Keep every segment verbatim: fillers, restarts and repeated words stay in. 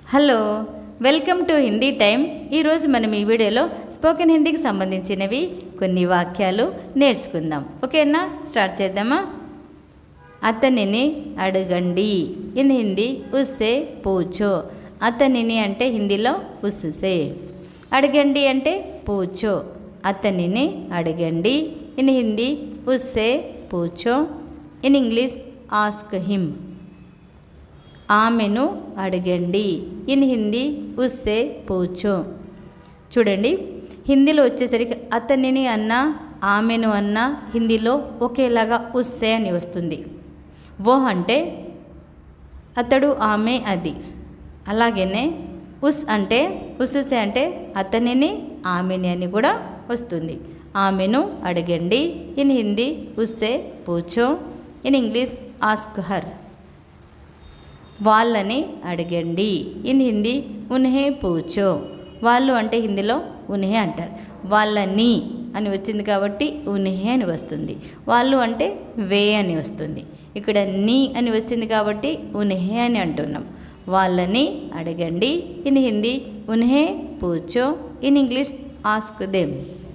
Hello, welcome to Hindi time. ఈరోజు మనం ఈ వీడియోలో స్పోకెన్ హిందీకి సంబంధించినవి కొన్ని వాక్యాలు నేర్చుకుందాం. ఓకేనా? స్టార్ట్ చేద్దామా? అతనిని అడగండి. ఇన్ హిందీ ఉస్సే పూచో. అతనిని అంటే హిందీలో ఉస్సే, అడగండి అంటే పూచో. అతనిని అడగండి. ఇన్ హిందీ ఉస్సే పూచో. In English ask him. ఆమెను అడగండి. ఇన్ హిందీ ఉస్సే పూచో. చూడండి, హిందీలో వచ్చేసరికి అతనిని అన్నా ఆమెను అన్నా హిందీలో ఒకేలాగా ఉస్సే అని వస్తుంది. వో అంటే అతడు, ఆమె, అది. అలాగనే ఉస్ అంటే ఉస్సే అంటే అతనిని ఆమెని అని కూడా వస్తుంది. ఆమెను అడగండి. ఇన్ హిందీ ఉస్సే పూచో. In English ask her. వాళ్ళని అడగండి. ఇన్ హిందీ ఉన్హే పూచో. వాళ్ళు అంటే హిందీలో ఉన్హే అంటారు. వాళ్ళని అని వచ్చింది కాబట్టి ఉన్హే అని వస్తుంది. వాళ్ళు అంటే వే అని వస్తుంది. ఇక్కడ నీ అని వచ్చింది కాబట్టి ఉన్హే అని అంటున్నాం. వాళ్ళని అడగండి. ఇన్ హిందీ ఉన్హే పూచో. In English ask them.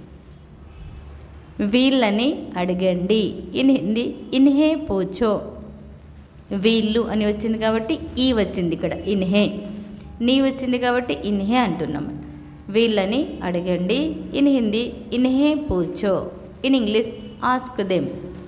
వీళ్ళని అడగండి. ఇన్ హిందీ ఇన్హే పూచో. వీళ్ళు అని వచ్చింది కాబట్టి ఈ వచ్చింది ఇక్కడ ఇన్హే. నీ వచ్చింది కాబట్టి ఇన్హే అంటున్నాం. వీళ్ళని అడగండి. ఇన్ హిందీ ఇన్హే పూచో. In English ask them.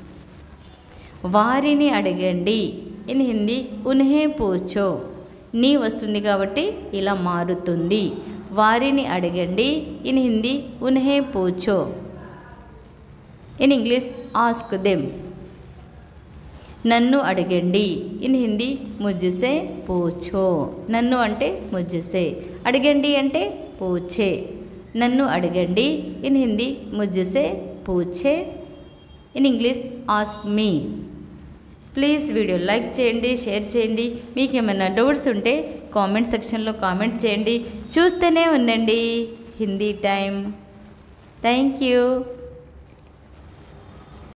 వారిని అడగండి. ఇన్ హిందీ ఉన్హే పూచో. నీ వస్తుంది కాబట్టి ఇలా మారుతుంది. వారిని అడగండి. ఇన్ హిందీ ఉన్హే పూచో. In English ask them. నన్ను అడగండి. ఇన్ హిందీ ముజ్జసే పూచో. నన్ను అంటే ముజ్జసే, అడగండి అంటే పూచే. నన్ను అడగండి. ఇన్ హిందీ ముజ్జసే పూచే. In English ask me. Please video like చేయండి, షేర్ చేయండి. మీకు ఏమైనా డౌట్స్ ఉంటే కామెంట్ సెక్షన్లో కామెంట్ చేయండి. చూస్తూనే ఉండండి హిందీ టైం. Thank you.